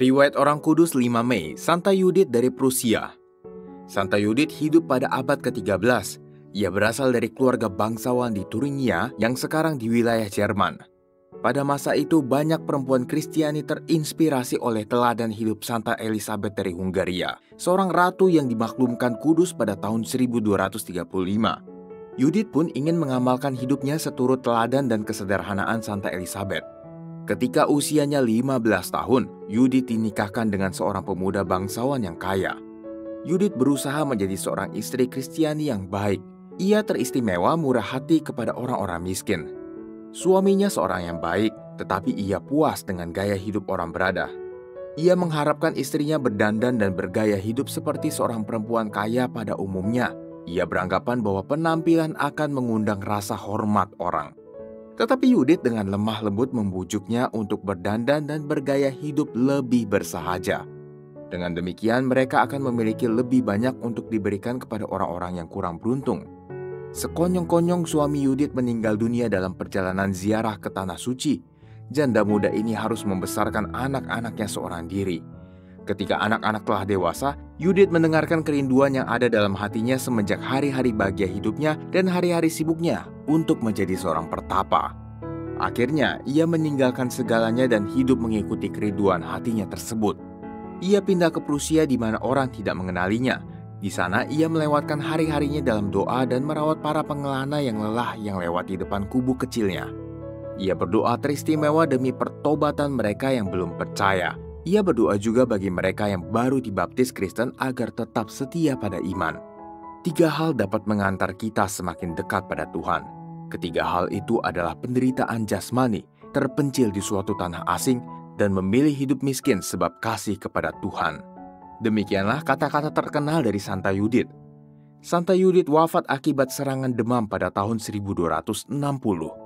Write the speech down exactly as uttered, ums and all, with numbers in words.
Riwayat Orang Kudus lima Mei, Santa Yudit dari Prusia. Santa Yudit hidup pada abad ketiga belas. Ia berasal dari keluarga bangsawan di Thuringia yang sekarang di wilayah Jerman. Pada masa itu banyak perempuan Kristiani terinspirasi oleh teladan hidup Santa Elisabeth dari Hungaria, seorang ratu yang dimaklumkan kudus pada tahun seribu dua ratus tiga puluh lima. Yudit pun ingin mengamalkan hidupnya seturut teladan dan kesederhanaan Santa Elisabeth. Ketika usianya lima belas tahun, Yudit dinikahkan dengan seorang pemuda bangsawan yang kaya. Yudit berusaha menjadi seorang istri Kristiani yang baik. Ia teristimewa murah hati kepada orang-orang miskin. Suaminya seorang yang baik, tetapi ia puas dengan gaya hidup orang berada. Ia mengharapkan istrinya berdandan dan bergaya hidup seperti seorang perempuan kaya pada umumnya. Ia beranggapan bahwa penampilan akan mengundang rasa hormat orang. Tetapi Yudit dengan lemah lembut membujuknya untuk berdandan dan bergaya hidup lebih bersahaja. Dengan demikian mereka akan memiliki lebih banyak untuk diberikan kepada orang-orang yang kurang beruntung. Sekonyong-konyong suami Yudit meninggal dunia dalam perjalanan ziarah ke Tanah Suci. Janda muda ini harus membesarkan anak-anaknya seorang diri. Ketika anak-anak telah dewasa, Yudit mendengarkan kerinduan yang ada dalam hatinya semenjak hari-hari bahagia hidupnya dan hari-hari sibuknya untuk menjadi seorang pertapa. Akhirnya, ia meninggalkan segalanya dan hidup mengikuti kerinduan hatinya tersebut. Ia pindah ke Prusia di mana orang tidak mengenalinya. Di sana, ia melewatkan hari-harinya dalam doa dan merawat para pengelana yang lelah yang lewat di depan kubu kecilnya. Ia berdoa teristimewa demi pertobatan mereka yang belum percaya. Ia berdoa juga bagi mereka yang baru dibaptis Kristen agar tetap setia pada iman. Tiga hal dapat mengantar kita semakin dekat pada Tuhan. Ketiga hal itu adalah penderitaan jasmani, terpencil di suatu tanah asing, dan memilih hidup miskin sebab kasih kepada Tuhan. Demikianlah kata-kata terkenal dari Santa Yudit. Santa Yudit wafat akibat serangan demam pada tahun seribu dua ratus enam puluh.